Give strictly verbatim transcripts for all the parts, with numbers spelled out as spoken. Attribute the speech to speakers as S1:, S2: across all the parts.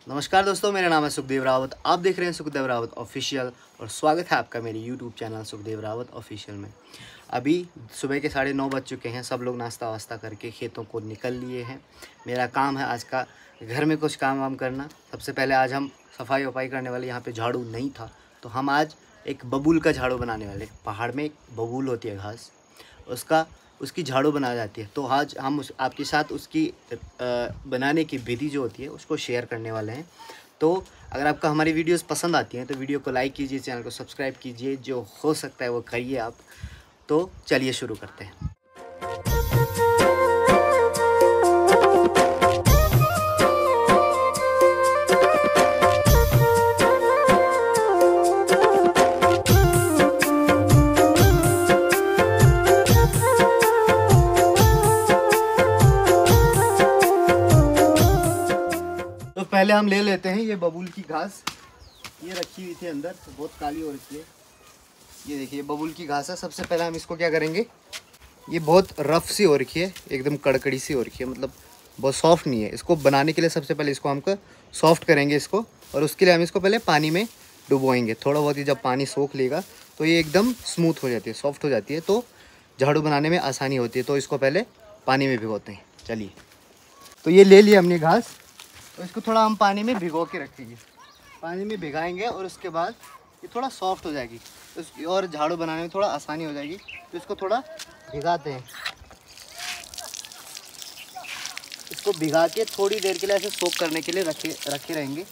S1: नमस्कार दोस्तों, मेरा नाम है सुखदेव रावत। आप देख रहे हैं सुखदेव रावत ऑफिशियल और स्वागत है आपका मेरे YouTube channel Sukhdev Rawat official में। अभी सुबह के साढ़े नौ बज चुके हैं। सब लोग नाश्ता वास्ता करके खेतों को निकल लिए हैं। मेरा काम है आज का घर में कुछ काम वाम करना। सबसे पहले आज हम सफाई वफाई करने वाले। यहाँ पे झाड़ू नहीं था तो हम आज एक बबूल का झाड़ू बनाने वाले। पहाड़ में एक बबूल होती है घास, उसका उसकी झाड़ू बनाई जाती है। तो आज हम उस आपके साथ उसकी आ, बनाने की विधि जो होती है उसको शेयर करने वाले हैं। तो अगर आपको हमारी वीडियोस पसंद आती हैं तो वीडियो को लाइक कीजिए, चैनल को सब्सक्राइब कीजिए, जो हो सकता है वो करिए आप। तो चलिए शुरू करते हैं। तो पहले हम ले लेते हैं ये बबूल की घास। ये रखी हुई थी अंदर, तो बहुत काली हो रखी है। ये देखिए बबूल की घास है। सबसे पहले हम इसको क्या करेंगे, ये बहुत रफ़ सी हो रखी है, एकदम कड़कड़ी सी हो रखी है, मतलब बहुत सॉफ्ट नहीं है। इसको बनाने के लिए सबसे पहले इसको हम सॉफ्ट करेंगे इसको, और उसके लिए हम इसको पहले पानी में डुबोएंगे। थोड़ा बहुत ही जब पानी सोख लेगा तो ये एकदम स्मूथ हो जाती है, सॉफ्ट हो जाती है, तो झाड़ू बनाने में आसानी होती है। तो इसको पहले पानी में भिगोते हैं। चलिए, तो ये ले लिया हमने घास, तो इसको थोड़ा हम पानी में भिगो के रखेंगे। पानी में भिगाएंगे और उसके बाद ये थोड़ा सॉफ्ट हो जाएगी, तो इसकी और झाड़ू बनाने में थोड़ा आसानी हो जाएगी। तो इसको थोड़ा भिगाते हैं। इसको भिगा के थोड़ी देर के लिए ऐसे सोक करने के लिए रखे रखे रहेंगे,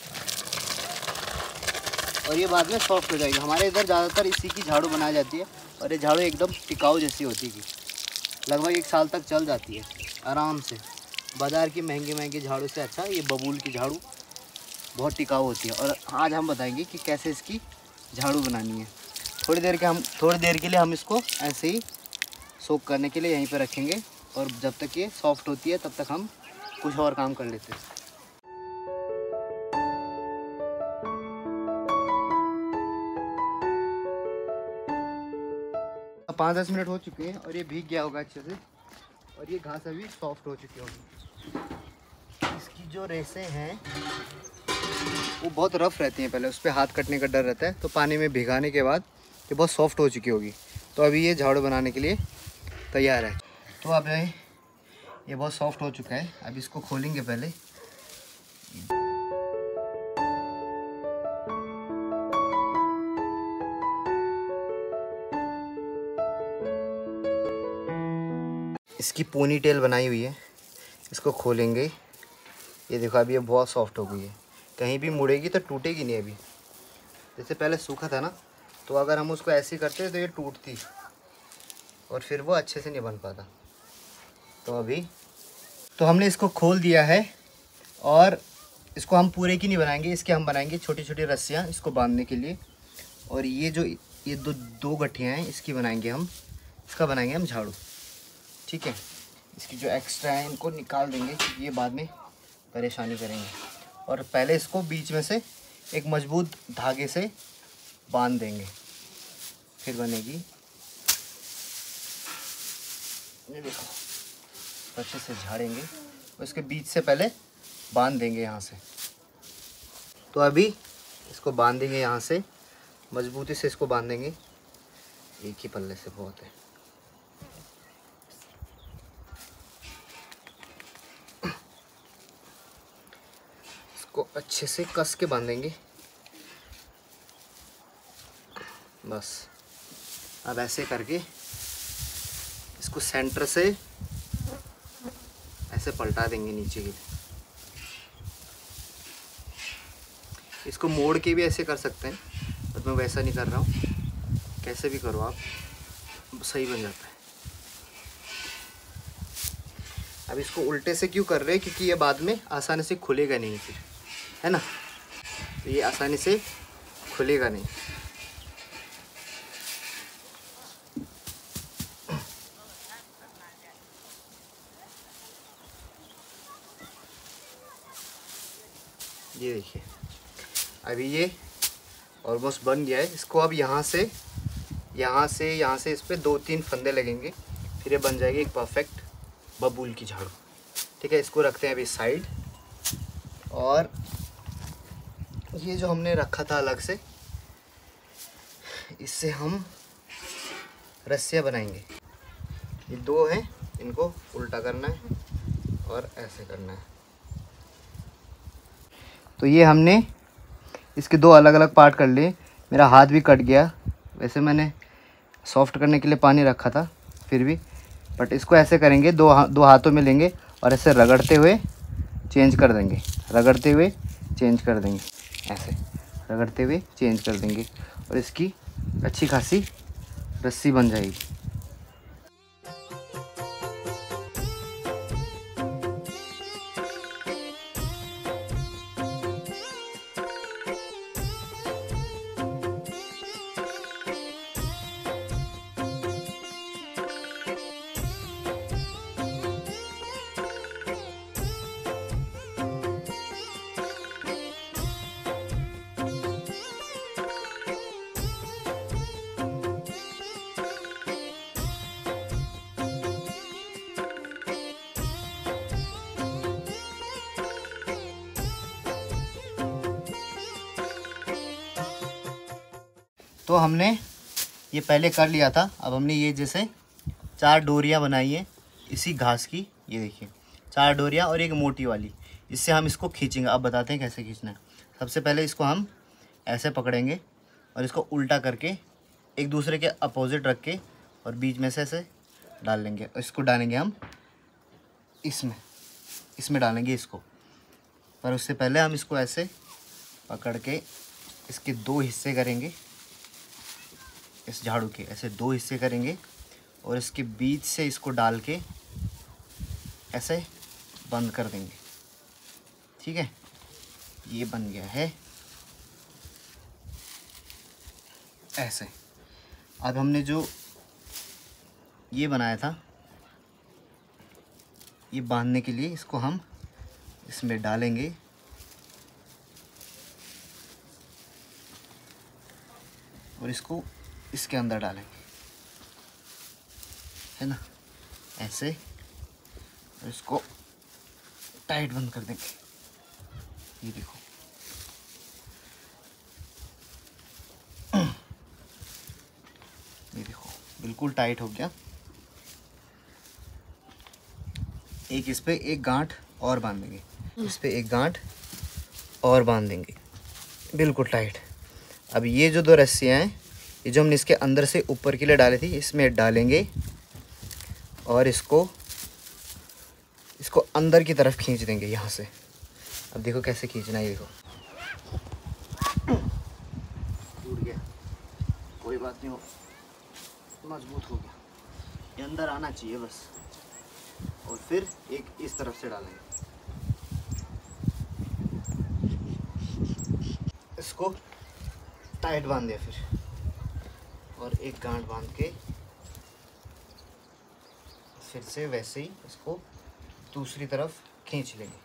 S1: और ये बाद में सॉफ्ट हो जाएगी। हमारे इधर ज़्यादातर इसी की झाड़ू बनाई जाती है, और ये झाड़ू एकदम टिकाऊ जैसी होती है, लगभग एक साल तक चल जाती है आराम से। बाज़ार की महंगी महंगी झाड़ू से अच्छा ये बबूल की झाड़ू बहुत टिकाऊ होती है। और आज हम बताएंगे कि कैसे इसकी झाड़ू बनानी है। थोड़ी देर के हम थोड़ी देर के लिए हम इसको ऐसे ही सोक करने के लिए यहीं पे रखेंगे, और जब तक ये सॉफ्ट होती है तब तक हम कुछ और काम कर लेते हैं। पाँच दस मिनट हो चुके हैं और ये भीग गया होगा अच्छे से, और ये घास अभी सॉफ्ट हो चुकी होगी। इसकी जो रेसें हैं वो बहुत रफ़ रहती हैं, पहले उस पर हाथ कटने का डर रहता है। तो पानी में भिगाने के बाद ये बहुत सॉफ्ट हो चुकी होगी, तो अभी ये झाड़ू बनाने के लिए तैयार है। तो अब ये बहुत सॉफ्ट हो चुका है। अब इसको खोलेंगे पहले। इसकी पोनी टेल बनाई हुई है, इसको खोलेंगे। ये देखो अभी ये बहुत सॉफ्ट हो गई है, कहीं भी मुड़ेगी तो टूटेगी नहीं। अभी जैसे पहले सूखा था ना, तो अगर हम उसको ऐसे करते तो ये टूटती और फिर वो अच्छे से नहीं बन पाता। तो अभी तो हमने इसको खोल दिया है, और इसको हम पूरे की नहीं बनाएंगे, इसके हम बनाएंगे छोटी छोटी रस्सियाँ इसको बांधने के लिए। और ये जो ये दो दो गठियाँ हैं इसकी बनाएंगे हम, इसका बनाएंगे हम झाड़ू। ठीक है, इसकी जो एक्स्ट्रा है इनको निकाल देंगे, क्योंकि ये बाद में परेशानी करेंगे। और पहले इसको बीच में से एक मजबूत धागे से बांध देंगे, फिर बनेगी। ये देखो, अच्छे से झाड़ेंगे और इसके बीच से पहले बांध देंगे यहाँ से। तो अभी इसको बांधेंगे यहाँ से, मजबूती से इसको बांधेंगे। एक ही पल्ले से बहुत है। को अच्छे से कस के बांधेंगे बस। अब ऐसे करके इसको सेंटर से ऐसे पलटा देंगे नीचे की। इसको मोड़ के भी ऐसे कर सकते हैं, बट मैं वैसा नहीं कर रहा हूँ। कैसे भी करो आप, सही बन जाता है। अब इसको उल्टे से क्यों कर रहे हैं, क्योंकि ये बाद में आसानी से खुलेगा नहीं फिर, है ना। तो ये आसानी से खुलेगा नहीं। ये देखिए अभी ये ऑलमोस्ट बन गया है। इसको अब यहाँ से यहाँ से यहाँ से इस पर दो तीन फंदे लगेंगे, फिर ये बन जाएगी एक परफेक्ट बबूल की झाड़ू। ठीक है, इसको रखते हैं अभी साइड। और ये जो हमने रखा था अलग से, इससे हम रस्सियाँ बनाएंगे। ये दो हैं, इनको उल्टा करना है और ऐसे करना है। तो ये हमने इसके दो अलग अलग पार्ट कर लिए। मेरा हाथ भी कट गया, वैसे मैंने सॉफ्ट करने के लिए पानी रखा था फिर भी, बट इसको ऐसे करेंगे, दो हा, दो हाथों में लेंगे और ऐसे रगड़ते हुए चेंज कर देंगे, रगड़ते हुए चेंज कर देंगे, ऐसे रगड़ते हुए चेंज कर देंगे और इसकी अच्छी खासी रस्सी बन जाएगी। तो हमने ये पहले कर लिया था। अब हमने ये जैसे चार डोरियाँ बनाई है इसी घास की, ये देखिए चार डोरियाँ और एक मोटी वाली, इससे हम इसको खींचेंगे। अब बताते हैं कैसे खींचना है। सबसे पहले इसको हम ऐसे पकड़ेंगे और इसको उल्टा करके एक दूसरे के अपोजिट रख के और बीच में से ऐसे डाल लेंगे और इसको डालेंगे हम इसमें इसमें डालेंगे इसको। पर उससे पहले हम इसको ऐसे पकड़ के इसके दो हिस्से करेंगे, इस झाड़ू के ऐसे दो हिस्से करेंगे और इसके बीच से इसको डाल के ऐसे बंद कर देंगे। ठीक है, ये बन गया है ऐसे। अब हमने जो ये बनाया था, ये बांधने के लिए इसको हम इसमें डालेंगे और इसको इसके अंदर डालेंगे, है ना, ऐसे, और इसको टाइट बंद कर देंगे। ये देखो, ये देखो बिल्कुल टाइट हो गया। एक इस पे एक गांठ और बांध देंगे, इस पे एक गांठ और बांध देंगे, बिल्कुल टाइट। अब ये जो दो रस्सियाँ हैं, ये जो हमने इसके अंदर से ऊपर के लिए डाली थी, इसमें डालेंगे और इसको इसको अंदर की तरफ खींच देंगे यहाँ से। अब देखो कैसे खींचना है, ये देखो टूट गया, कोई बात नहीं, हो मजबूत हो गया। ये अंदर आना चाहिए बस। और फिर एक इस तरफ से डालेंगे, इसको टाइट बांध दिया फिर, और एक गांठ बांध के फिर से वैसे ही इसको दूसरी तरफ खींच लेंगे।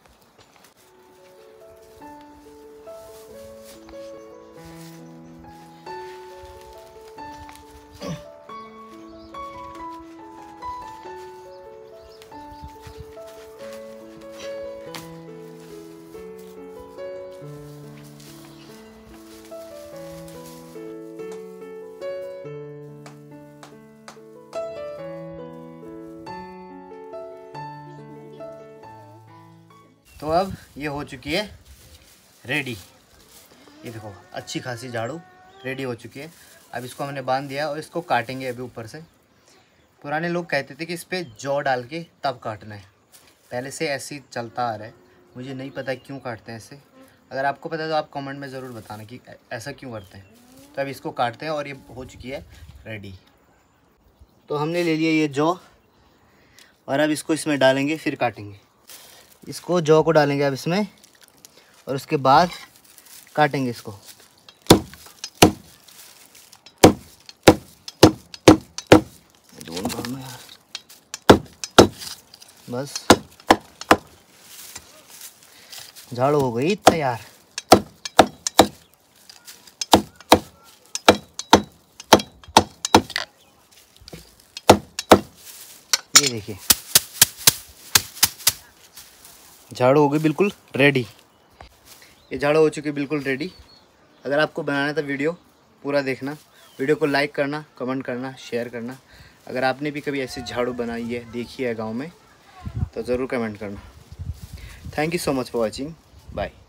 S1: तो अब ये हो चुकी है रेडी। ये देखो अच्छी खासी झाड़ू रेडी हो चुकी है। अब इसको हमने बांध दिया और इसको काटेंगे अभी ऊपर से। पुराने लोग कहते थे कि इस पर जौ डाल के तब काटना है, पहले से ऐसे ही चलता आ रहा है, मुझे नहीं पता क्यों काटते हैं ऐसे। अगर आपको पता है तो आप कमेंट में ज़रूर बताना कि ऐसा क्यों करते हैं। तो अब इसको काटते हैं और ये हो चुकी है रेडी। तो हमने ले लिया ये जौ और अब इसको इसमें डालेंगे, फिर काटेंगे। इसको जौ को डालेंगे अब इसमें और उसके बाद काटेंगे इसको। दोनों काम में यार, बस झाड़ू हो गई तैयार। ये देखिए झाड़ू हो गई बिल्कुल रेडी। ये झाड़ू हो चुकी है बिल्कुल रेडी। अगर आपको बनाना है तो वीडियो पूरा देखना, वीडियो को लाइक करना, कमेंट करना, शेयर करना। अगर आपने भी कभी ऐसी झाड़ू बनाई है, देखी है गांव में, तो ज़रूर कमेंट करना। Thank you so much for watching, bye.